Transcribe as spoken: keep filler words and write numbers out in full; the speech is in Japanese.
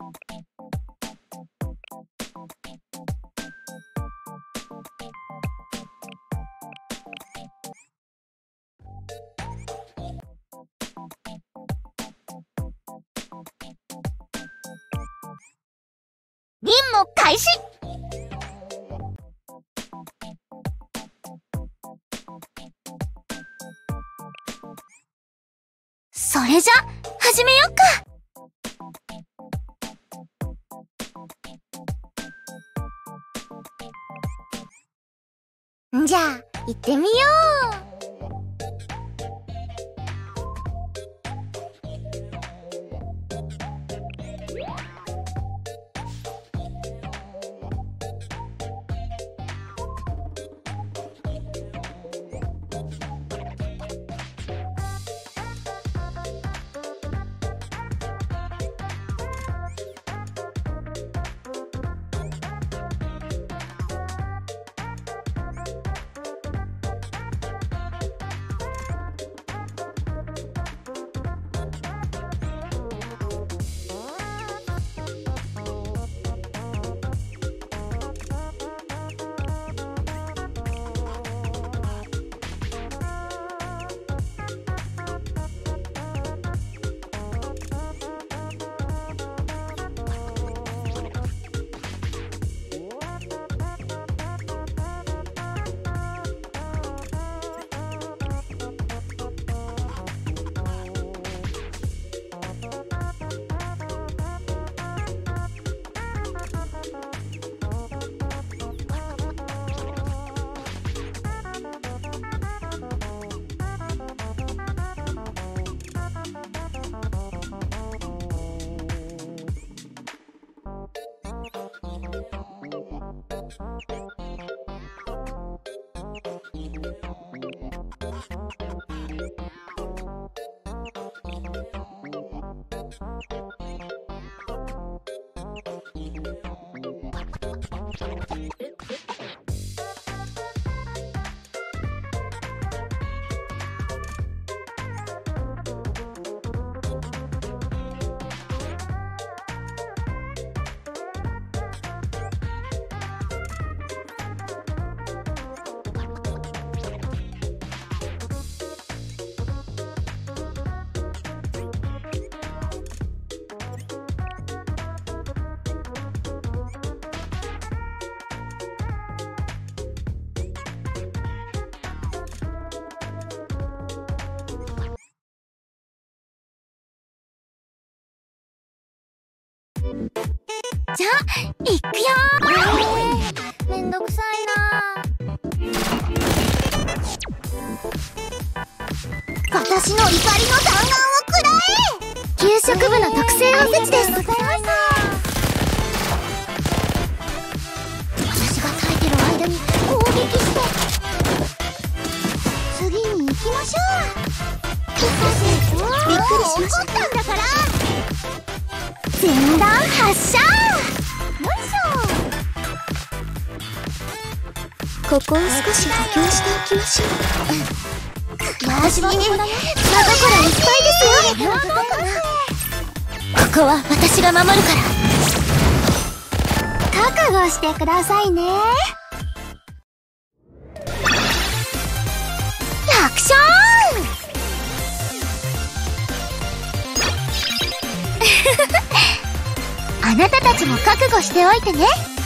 任務開始。それじゃ始めよっか。じゃあ行ってみよう。じゃあいくよー。えー、めんどくさいな。私の怒りの弾丸をくらえ。給食部の特製おせちです。ございました。私が耐えてる間に攻撃して次に行きましょう。びっくりしました。怒ったんだから前段発射。よいしょ。ここを少し補強しておきましょう。私はここだよ。真心いっぱいですよ。ここは私が守るから覚悟してくださいね。アクション。あなたたちも覚悟しておいてね。